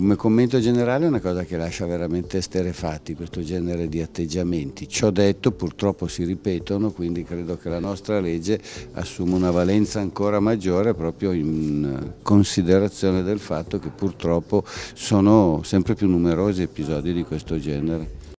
come commento generale è una cosa che lascia veramente esterrefatti questo genere di atteggiamenti. Ciò detto, purtroppo si ripetono, quindi credo che la nostra legge assuma una valenza ancora maggiore proprio in considerazione del fatto che purtroppo sono sempre più numerosi episodi di questo genere.